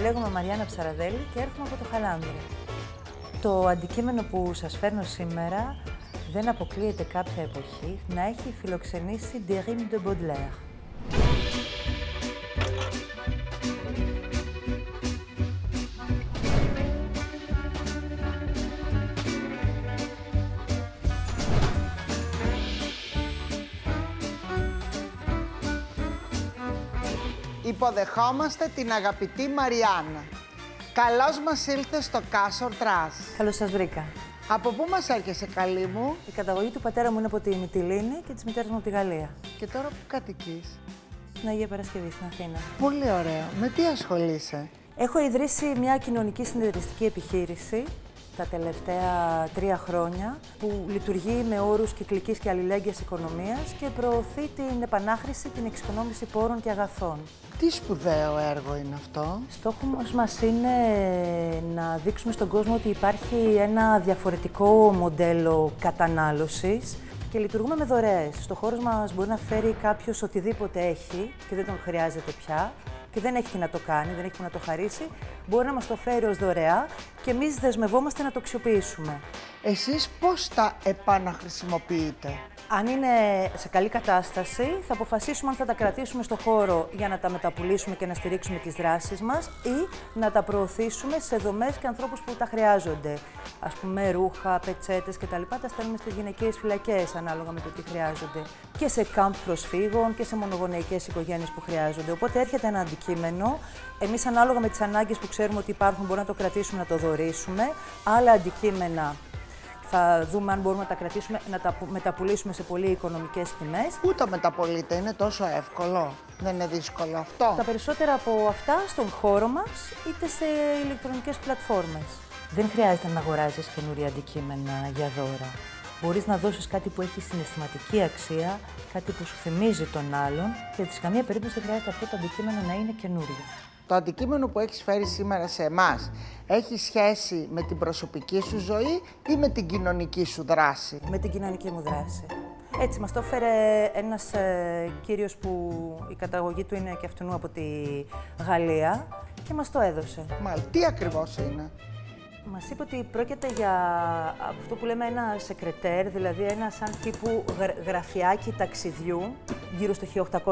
Λέγομαι Μαριάννα Ψαραδέλη και έρχομαι από το Χαλάνδρη. Το αντικείμενο που σας φέρνω σήμερα δεν αποκλείεται κάποια εποχή να έχει φιλοξενήσει des rimes de Baudelaire. Υποδεχόμαστε την αγαπητή Μαριάννα. Καλώς μας ήλθε στο Κάσορ Τρας. Καλώς σας βρήκα. Από πού μας έρχεσαι, καλή μου? Η καταγωγή του πατέρα μου είναι από τη Μυτιλήνη και της μητέρας μου από τη Γαλλία. Και τώρα που κατοικείς? Στην Αγία Παρασκευή, στην Αθήνα. Πολύ ωραίο. Με τι ασχολείσαι? Έχω ιδρύσει μια κοινωνική συντηρητική επιχείρηση τα τελευταία 3 χρόνια που λειτουργεί με όρους κυκλικής και αλληλέγγυας οικονομίας και προωθεί την επανάχρηση, την εξοικονόμηση πόρων και αγαθών. Τι σπουδαίο έργο είναι αυτό? Στόχος μας είναι να δείξουμε στον κόσμο ότι υπάρχει ένα διαφορετικό μοντέλο κατανάλωσης και λειτουργούμε με δωρεές. Στο χώρο μας μπορεί να φέρει κάποιος οτιδήποτε έχει και δεν τον χρειάζεται πια και δεν έχει τι να το κάνει, δεν έχει που να το χαρίσει, μπορεί να μας το φέρει ως δωρεά και εμείς δεσμευόμαστε να το αξιοποιήσουμε. Εσείς πώς τα επαναχρησιμοποιείτε? Αν είναι σε καλή κατάσταση, θα αποφασίσουμε αν θα τα κρατήσουμε στο χώρο για να τα μεταπουλήσουμε και να στηρίξουμε τις δράσεις μας ή να τα προωθήσουμε σε δομές και ανθρώπους που τα χρειάζονται. Ας πούμε, ρούχα, πετσέτες κτλ. Τα στέλνουμε στις γυναικείες φυλακές ανάλογα με το τι χρειάζονται. Και σε κάμπ προσφύγων και σε μονογονεϊκές οικογένειες που χρειάζονται. Οπότε έρχεται ένα αντικείμενο. Εμείς, ανάλογα με τις ανάγκες που ξέρουμε ότι υπάρχουν, μπορούμε να το κρατήσουμε, να το δωρήσουμε. Άλλα αντικείμενα θα δούμε αν μπορούμε να τα κρατήσουμε, να τα μεταπουλήσουμε σε πολύ οικονομικές τιμές. Πού τα μεταπολείτε, είναι τόσο εύκολο? Δεν είναι δύσκολο αυτό? Τα περισσότερα από αυτά στον χώρο μας, είτε σε ηλεκτρονικές πλατφόρμες. Δεν χρειάζεται να αγοράζεις καινούρια αντικείμενα για δώρα. Μπορείς να δώσεις κάτι που έχει συναισθηματική αξία, κάτι που σου θυμίζει τον άλλον και σε καμία περίπτωση δεν χρειάζεται αυτό το αντικείμενο να είναι καινούριο. Το αντικείμενο που έχεις φέρει σήμερα σε εμάς έχει σχέση με την προσωπική σου ζωή ή με την κοινωνική σου δράση? Με την κοινωνική μου δράση. Έτσι, μας το έφερε ένας κύριος που η καταγωγή του είναι και αυτού από τη Γαλλία και μας το έδωσε. Μάλιστα, τι ακριβώς είναι? Μας είπε ότι πρόκειται για αυτό που λέμε ένα σεκρετέρ, δηλαδή ένα σαν τύπου γραφιάκι ταξιδιού, γύρω στο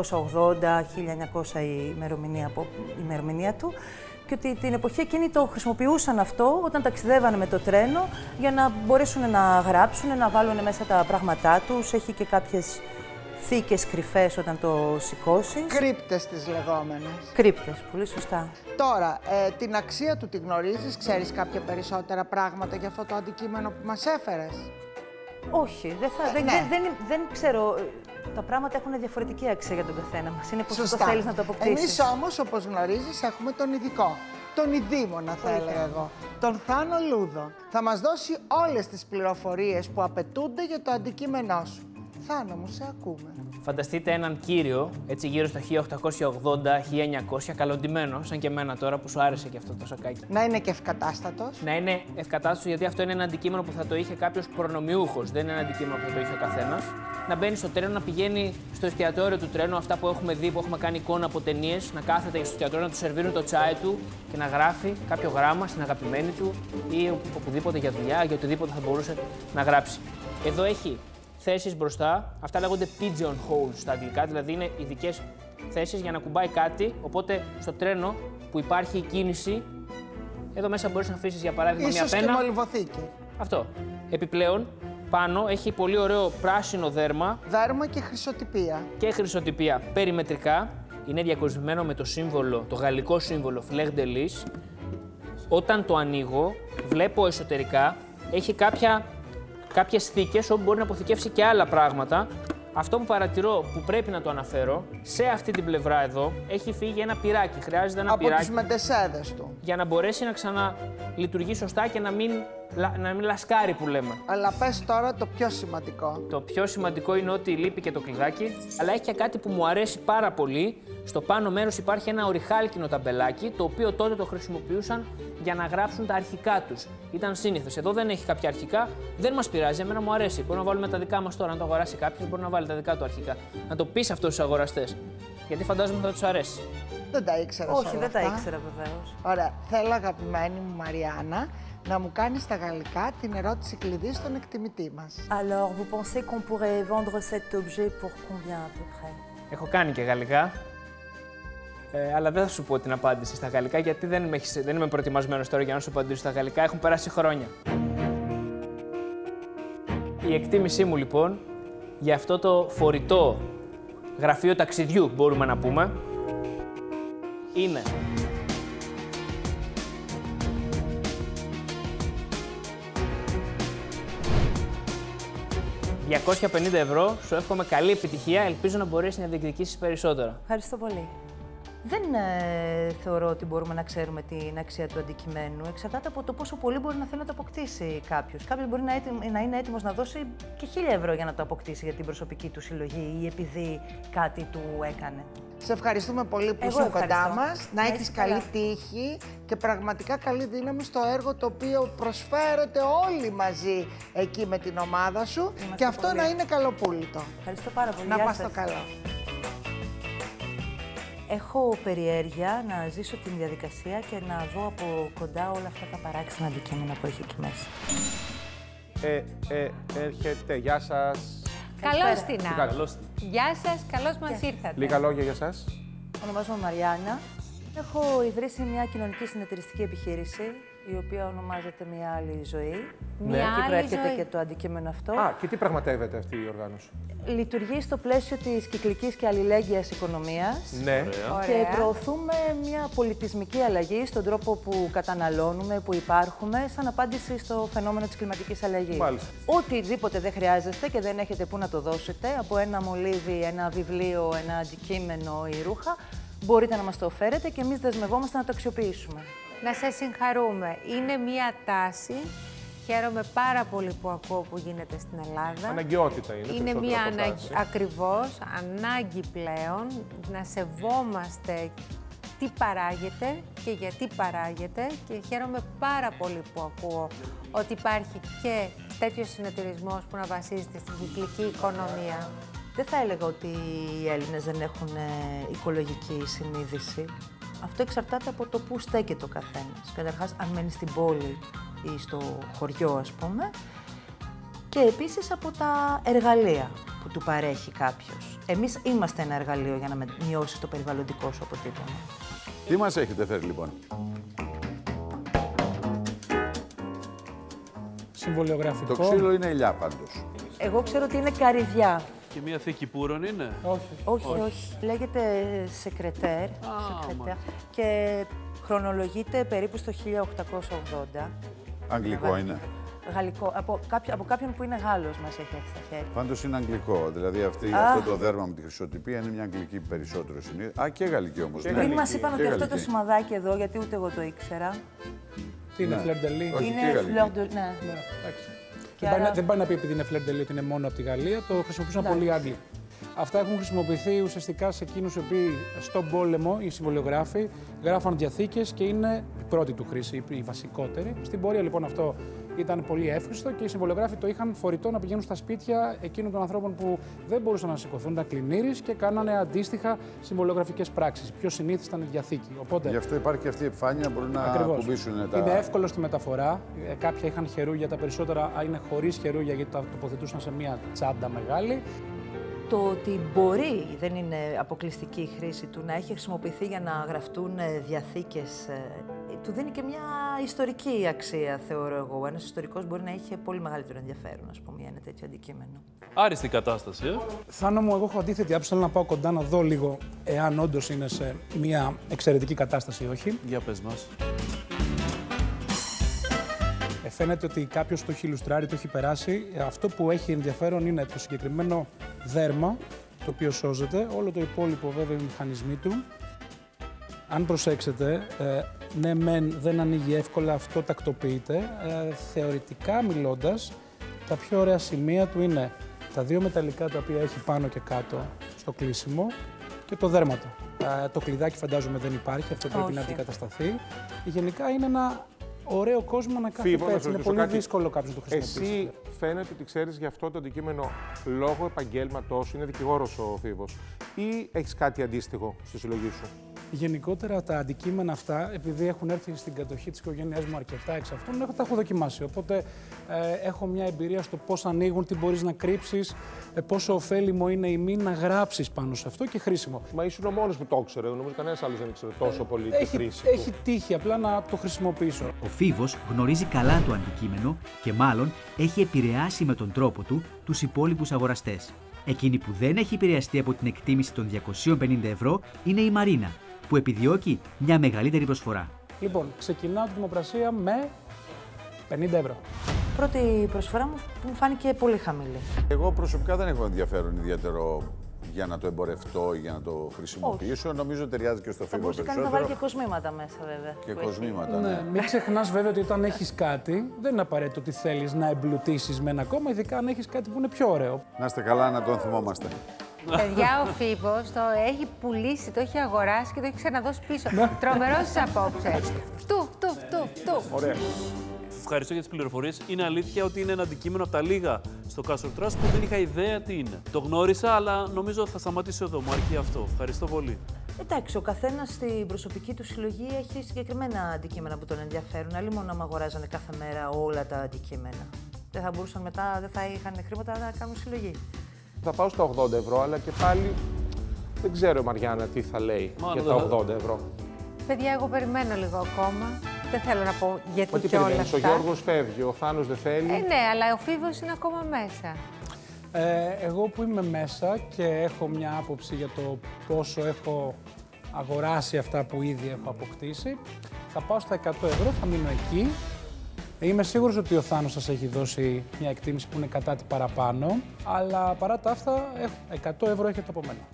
1880-1900 η ημερομηνία του, και ότι την εποχή εκείνη το χρησιμοποιούσαν αυτό όταν ταξιδεύανε με το τρένο για να μπορέσουν να γράψουν, να βάλουν μέσα τα πράγματά τους. Έχει και κάποιες θήκες κρυφές όταν το σηκώσεις. Κρύπτες τις λεγόμενες. Κρύπτες, πολύ σωστά. Τώρα, την αξία του τη γνωρίζεις, ξέρεις κάποια περισσότερα πράγματα για αυτό το αντικείμενο που μας έφερες? Όχι, δεν ξέρω. Τα πράγματα έχουν διαφορετική αξία για τον καθένα μας. Είναι πώς το θέλεις να το αποκτήσεις. Εμείς όμως, όπως γνωρίζεις, έχουμε τον ειδικό. Τον ειδήμονα, θα έλεγα εγώ. Τον Θάνο Λούδο. Θα μας δώσει όλες τις πληροφορίες που απαιτούνται για το αντικείμενό σου. Θάνο μου, σε ακούμε. Φανταστείτε έναν κύριο, έτσι γύρω στο 1880-1900, καλοντημένο, σαν και εμένα τώρα που σου άρεσε και αυτό το σακάκι. Να είναι και ευκατάστατος. Να είναι ευκατάστατος, γιατί αυτό είναι ένα αντικείμενο που θα το είχε κάποιος προνομιούχος, δεν είναι ένα αντικείμενο που θα το είχε ο καθένας. Να μπαίνει στο τρένο, να πηγαίνει στο εστιατόριο του τρένου, αυτά που έχουμε δει, που έχουμε κάνει εικόνα από ταινίες, να κάθεται στο εστιατόριο, να του σερβίρουν το τσάι του και να γράφει κάποιο γράμμα στην αγαπημένη του ή οπουδήποτε για δουλειά, για οτιδήποτε θα μπορούσε να γράψει. Εδώ έχει θέσεις μπροστά, αυτά λέγονται pigeon holes στα αγγλικά, δηλαδή είναι ειδικές θέσεις για να κουμπάει κάτι, οπότε στο τρένο που υπάρχει κίνηση, εδώ μέσα μπορείς να αφήσεις για παράδειγμα μια πένα. Ίσως και μολυβοθήκη. Αυτό. Επιπλέον, πάνω έχει πολύ ωραίο πράσινο δέρμα. Δέρμα και χρυσοτυπία. Και χρυσοτυπία περιμετρικά. Είναι διακοσμημένο με το σύμβολο, το γαλλικό σύμβολο Fleur de Lis. Όταν το ανοίγω, βλέπω εσωτερικά, έχει κάποιες θήκες όπου μπορεί να αποθηκεύσει και άλλα πράγματα. Αυτό που παρατηρώ, που πρέπει να το αναφέρω, σε αυτή την πλευρά εδώ έχει φύγει ένα πυράκι. Χρειάζεται ένα πυράκι. Από τις μετεσέδες του. Για να μπορέσει να ξαναλειτουργεί σωστά και να μην λασκάρει που λέμε. Αλλά πες τώρα το πιο σημαντικό. Το πιο σημαντικό είναι ότι λείπει και το κλειδάκι, αλλά έχει και κάτι που μου αρέσει πάρα πολύ. Στο πάνω μέρος υπάρχει ένα οριχάλκινο ταμπελάκι, το οποίο τότε το χρησιμοποιούσαν για να γράψουν τα αρχικά τους. Ήταν σύνηθες. Εδώ δεν έχει κάποια αρχικά, δεν μας πειράζει, εμένα μου αρέσει. Μπορούμε να βάλουμε τα δικά μας τώρα. Αν το αγοράσει κάποιος, μπορεί να βάλει τα δικά του αρχικά. Να το πεις αυτό στους αγοραστές. Γιατί φαντάζομαι θα τους αρέσει. Δεν τα ήξερα. Όχι, δεν τα ήξερα βεβαίως. Ωραία. Θέλω, αγαπημένη μου Μαριάννα, να μου κάνεις στα γαλλικά την ερώτηση κλειδί στον εκτιμητή μας. Alors, vous pensez qu'on pourrait vendre cet objet pour combien à peu près? Έχω κάνει και γαλλικά. Αλλά δεν θα σου πω την απάντηση στα γαλλικά, γιατί δεν είμαι προετοιμασμένος τώρα για να σου απαντήσω στα γαλλικά. Έχουν περάσει χρόνια. Η εκτίμησή μου, λοιπόν, για αυτό το φορητό γραφείο ταξιδιού, μπορούμε να πούμε, είναι 250 ευρώ. Σου εύχομαι καλή επιτυχία. Ελπίζω να μπορέσεις να διεκδικήσεις περισσότερα. Ευχαριστώ πολύ. Δεν θεωρώ ότι μπορούμε να ξέρουμε την αξία του αντικειμένου. Εξαρτάται από το πόσο πολύ μπορεί να θέλει να το αποκτήσει κάποιος. Κάποιος μπορεί να είναι έτοιμος να δώσει και 1.000 ευρώ για να το αποκτήσει για την προσωπική του συλλογή ή επειδή κάτι του έκανε. Σε ευχαριστούμε πολύ που είσαι κοντά μας. Να έχεις καλή τύχη και πραγματικά καλή δύναμη στο έργο το οποίο προσφέρετε όλοι μαζί εκεί με την ομάδα σου. Και αυτό να είναι καλοπούλητο. Ευχαριστώ πάρα πολύ. Να πας στο καλό. Έχω περιέργεια να ζήσω την διαδικασία και να δω από κοντά όλα αυτά τα παράξενα αντικείμενα που έχει εκεί μέσα. Έρχεται. Γεια σας. Καλώς την. Καλώς. Γεια σας, καλώς μας ήρθατε. Λίγα λόγια για σας. Ονομάζομαι Μαριάννα. Έχω ιδρύσει μια κοινωνική συνεταιριστική επιχείρηση, η οποία ονομάζεται Μια Άλλη Ζωή. Μια Εκεί άλλη προέρχεται ζωή. και το αντικείμενο αυτό. Και τι πραγματεύεται αυτή η οργάνωση? Λειτουργεί στο πλαίσιο της κυκλικής και αλληλέγγυας οικονομίας. Ναι. Και προωθούμε μια πολιτισμική αλλαγή στον τρόπο που καταναλώνουμε, που υπάρχουμε, σαν απάντηση στο φαινόμενο της κλιματικής αλλαγής. Μάλιστα. Οτιδήποτε δεν χρειάζεστε και δεν έχετε πού να το δώσετε, από ένα μολύβι, ένα βιβλίο, ένα αντικείμενο ή ρούχα, μπορείτε να μας το φέρετε και εμείς δεσμευόμαστε να το αξιοποιήσουμε. Να σας συγχαρούμε. Είναι μια τάση. Χαίρομαι πάρα πολύ που ακούω που γίνεται στην Ελλάδα. Αναγκαιότητα είναι. Είναι μια ανάγκη. ακριβώς ανάγκη πλέον να σεβόμαστε τι παράγεται και γιατί παράγεται και χαίρομαι πάρα πολύ που ακούω ότι υπάρχει και τέτοιος συνεταιρισμός που να βασίζεται στην κυκλική οικονομία. Δεν θα έλεγα ότι οι Έλληνες δεν έχουν οικολογική συνείδηση. Αυτό εξαρτάται από το πού στέκεται ο καθένας. Καταρχάς, αν μένει στην πόλη ή στο χωριό, ας πούμε, και επίσης από τα εργαλεία που του παρέχει κάποιος. Εμείς είμαστε ένα εργαλείο για να μειώσει το περιβαλλοντικό σου αποτύπωμα. Τι μας έχετε φέρει, λοιπόν? Συμβολιογραφικό. Το ξύλο είναι ελιά, πάντως. Εγώ ξέρω ότι είναι καρυδιά. Και μια θήκη πούρων είναι. Όχι. Λέγεται σεκρετέρ. Και χρονολογείται περίπου στο 1880. Αγγλικό είναι. Γαλλικό. Από κάποιον που είναι Γάλλος μας έχει έρθει στα χέρια. Πάντως είναι αγγλικό. Δηλαδή αυτό το δέρμα με τη χρυσοτυπία είναι μια αγγλική περισσότερο συνήθεια. Και γαλλική όμως. Πριν μας είπαν ότι αυτό το σημαδάκι εδώ, γιατί ούτε εγώ το ήξερα. Τι είναι, φλερντελί? Είναι φλερντελί. Ναι. Δεν πάει να πει επειδή είναι φλερντελί ότι είναι μόνο από τη Γαλλία, το χρησιμοποιούσαν πολλοί Άγγλοι. Αυτά έχουν χρησιμοποιηθεί ουσιαστικά σε εκείνους οι οποίοι στον πόλεμο, οι συμβολιογράφοι, γράφαν διαθήκες και είναι η πρώτη του χρήση, η βασικότερη. Στην πορεία λοιπόν αυτό ήταν πολύ εύχριστο και οι συμβολιογράφοι το είχαν φορητό να πηγαίνουν στα σπίτια εκείνων των ανθρώπων που δεν μπορούσαν να σηκωθούν, ήταν κλινήρης και κάνανε αντίστοιχα συμβολιογραφικές πράξεις. Πιο συνήθις ήταν η διαθήκη. Οπότε, γι' αυτό υπάρχει αυτή η επιφάνεια, μπορούν να ακουμπήσουν τα. Είναι εύκολο στη μεταφορά. Κάποια είχαν χερούγια, τα περισσότερα είναι χωρίς χερούγια γιατί τα τοποθετούσαν σε μια τσάντα μεγάλη. Το ότι μπορεί, δεν είναι αποκλειστική η χρήση του, να έχει χρησιμοποιηθεί για να γραφτούν διαθήκες, του δίνει και μια ιστορική αξία, θεωρώ εγώ. Ένας ιστορικός μπορεί να είχε πολύ μεγαλύτερο ενδιαφέρον, ας πούμε, για ένα τέτοιο αντικείμενο. Άριστη κατάσταση, Θάνο μου, εγώ έχω αντίθετη άποψη. Θέλω να πάω κοντά να δω λίγο εάν όντως είναι σε μια εξαιρετική κατάσταση ή όχι. Για πες μας. Φαίνεται ότι κάποιος το έχει ηλουστράρει, το έχει περάσει. Αυτό που έχει ενδιαφέρον είναι το συγκεκριμένο δέρμα, το οποίο σώζεται. Όλο το υπόλοιπο βέβαια οι μηχανισμοί του. Αν προσέξετε, ναι μεν δεν ανοίγει εύκολα, αυτό τακτοποιείται. Θεωρητικά μιλώντας, τα πιο ωραία σημεία του είναι τα δύο μεταλλικά τα οποία έχει πάνω και κάτω στο κλείσιμο και το δέρμα του. Το κλειδάκι φαντάζομαι δεν υπάρχει, αυτό πρέπει να αντικατασταθεί. Γενικά είναι ένα ωραίο κόσμο να κάθεται Φίβο, να έτσι. σε Είναι ρωτήσω πολύ κάτι. δύσκολο κάποιο να το χρησιμοποιήσει. Εσύ φαίνεται ότι ξέρεις για αυτό το αντικείμενο λόγω επαγγέλματός σου, είναι δικηγόρος ο Φίβος, ή έχεις κάτι αντίστοιχο στη συλλογή σου? Γενικότερα τα αντικείμενα αυτά, επειδή έχουν έρθει στην κατοχή της οικογένειάς μου αρκετά εξ αυτών, τα έχω δοκιμάσει. Οπότε έχω μια εμπειρία στο πώς ανοίγουν, τι μπορείς να κρύψεις, πόσο ωφέλιμο είναι ή μη να γράψεις πάνω σε αυτό και χρήσιμο. Μα ήσουν ο μόνος που το ήξερε. Νομίζω κανένας άλλος δεν ήξερε τόσο πολύ τη χρήση του. Έχει τύχει απλά να το χρησιμοποιήσω. Ο Φίβος γνωρίζει καλά το αντικείμενο και μάλλον έχει επηρεάσει με τον τρόπο του τους υπόλοιπους αγοραστές. Εκείνη που δεν έχει επηρεαστεί από την εκτίμηση των 250 ευρώ είναι η Μαρίνα, που επιδιώκει μια μεγαλύτερη προσφορά. Λοιπόν, ξεκινάω τη δημοπρασία με 50 ευρώ. Πρώτη προσφορά μου φάνηκε πολύ χαμηλή. Εγώ προσωπικά δεν έχω ενδιαφέρον ιδιαίτερο για να το εμπορευτώ ή για να το χρησιμοποιήσω. Νομίζω ταιριάζει και στο Φίβο Θα περισσότερο. να βάλει και κοσμήματα μέσα, βέβαια. Και κοσμήματα, Ναι, ναι. μην ξεχνάς βέβαια ότι όταν έχεις κάτι, δεν είναι απαραίτητο ότι θέλεις να εμπλουτίσεις με ένα ακόμα, ειδικά αν έχεις κάτι που είναι πιο ωραίο. Να είστε καλά, να τον θυμόμαστε. Παιδιά, ο Φίβος το έχει πουλήσει, το έχει αγοράσει και το έχει ξαναδώσει πίσω. Τρομερός απόψε. Φτου. Ωραία. Ευχαριστώ για τις πληροφορίες. Είναι αλήθεια ότι είναι ένα αντικείμενο από τα λίγα στο Castle Trust που δεν είχα ιδέα τι είναι. Το γνώρισα, αλλά νομίζω θα σταματήσω εδώ. Μου αρκεί αυτό. Ευχαριστώ πολύ. Εντάξει, ο καθένας στην προσωπική του συλλογή έχει συγκεκριμένα αντικείμενα που τον ενδιαφέρουν. Αλλή μόνο να αγοράζανε κάθε μέρα όλα τα αντικείμενα. Δεν θα μπορούσαν μετά, δεν θα είχαν χρήματα να κάνουν συλλογή. Θα πάω στα 80 ευρώ, αλλά και πάλι δεν ξέρω η Μαριάννα τι θα λέει Μάλλον για δεν τα 80 ευρώ. Παιδιά, εγώ περιμένω λίγο ακόμα. Δεν θέλω να πω γιατί Μα τι και όλα περιμένεις, ο αυτά. Γιώργος φεύγει, ο Θάνος δεν θέλει. Ναι, αλλά ο Φίβος είναι ακόμα μέσα. Εγώ που είμαι μέσα και έχω μια άποψη για το πόσο έχω αγοράσει αυτά που ήδη έχω αποκτήσει, θα πάω στα 100 ευρώ, θα μείνω εκεί. Είμαι σίγουρος ότι ο Θάνος σας έχει δώσει μια εκτίμηση που είναι κατά τι παραπάνω, αλλά παρά τα αυτά, 100 ευρώ έχετε από μένα.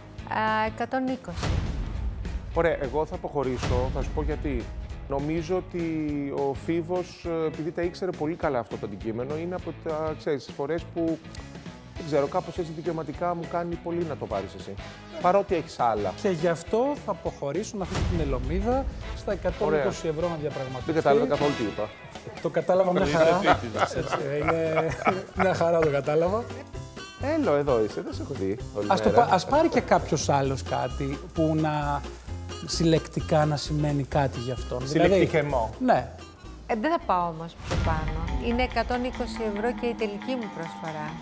120. Ωραία, εγώ θα αποχωρήσω, θα σου πω γιατί. Νομίζω ότι ο Φίβος, επειδή τα ήξερε πολύ καλά αυτό το αντικείμενο, είναι από τις φορές που, δεν ξέρω, κάπως έτσι δικαιωματικά μου κάνει πολύ να το πάρεις εσύ. Παρότι έχεις άλλα. Και γι' αυτό θα αποχωρήσω να αφήσω την Ελωμίδα στα 120 ευρώ να διαπραγματευτεί. Δεν κατάλαβα καθόλου τι είπα. Το κατάλαβα μια χαρά. Έτσι, είναι μια χαρά το κατάλαβα. Έλα, εδώ είσαι, δεν σε έχω δει όλη μέρα. Ας πάρει και κάποιος άλλος κάτι που να συλλεκτικά να σημαίνει κάτι για αυτόν. Συλλεκτικεμό. Ναι. Δεν θα πάω όμως πιο πάνω. Είναι 120 ευρώ και η τελική μου προσφορά.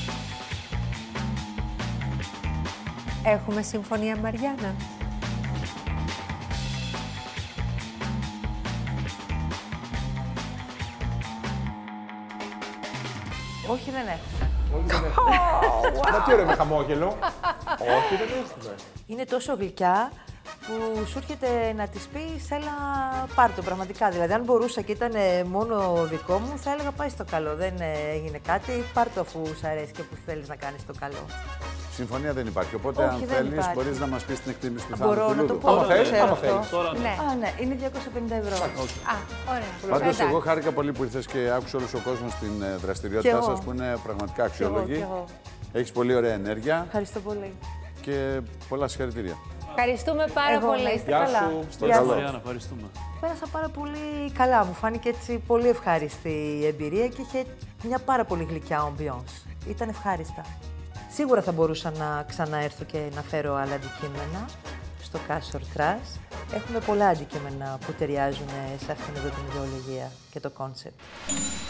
Έχουμε συμφωνία, Μαριάννα? Όχι, δεν έχουμε. Μα τι ωραίο με χαμόγελο. Όχι, δεν έχουμε. Είναι τόσο γλυκιά που σου έρχεται να της πεις, έλα πάρ' το πραγματικά. Δηλαδή, αν μπορούσα και ήταν μόνο δικό μου, θα έλεγα πάει στο καλό. Δεν έγινε κάτι, πάρ' το αφού σου αρέσει και που θέλεις να κάνεις το καλό. Συμφωνία δεν υπάρχει. Οπότε, Όχι, αν δεν θέλεις, υπάρχει. μπορείς να μας πεις την εκτίμηση του Θάνου Μπορώ του να το Λούδου. πω, δεν ξέρω άμα αυτό. θέλεις. Τώρα ναι. Ναι. Α, ναι, είναι 250 ευρώ. Ωραία. Πάντως, εγώ Εντάξει. χάρηκα πολύ που ήρθες και άκουσε όλος ο κόσμος την Κι δραστηριότητά εγώ. σας που είναι πραγματικά Κι εγώ, αξιόλογη. κι εγώ. Έχεις πολύ ωραία ενέργεια Ευχαριστώ πολύ. και πολλά συγχαρητήρια. Ευχαριστούμε πάρα Εγώ, να πολύ. είστε Γεια καλά. σου. Στο Γεια καλό. σας. Μαριάννα, ευχαριστούμε. Πέρασα πάρα πολύ καλά. Μου φάνηκε έτσι πολύ ευχάριστη η εμπειρία και είχε μια πάρα πολύ γλυκιά ambiance. Ήταν ευχάριστα. Σίγουρα θα μπορούσα να ξαναέρθω και να φέρω άλλα αντικείμενα στο Castle Trust. Έχουμε πολλά αντικείμενα που ταιριάζουν σε αυτήν εδώ την ιδεολογία και το κόνσεπτ.